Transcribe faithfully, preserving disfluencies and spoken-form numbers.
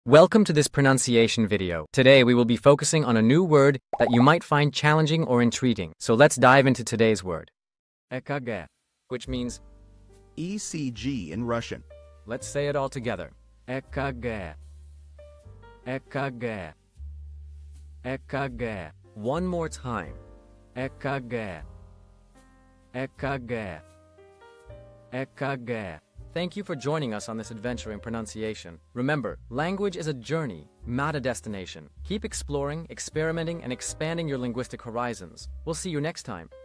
Welcome to this pronunciation video. Today we will be focusing on a new word that you might find challenging or intriguing. So let's dive into today's word. Ekg, which means E C G in Russian. Let's say it all together. Ekg. Ekg. Ekg. One more time. Ekg. Ekg. Ekg. Thank you for joining us on this adventure in pronunciation. Remember, language is a journey, not a destination. Keep exploring, experimenting, and expanding your linguistic horizons. We'll see you next time.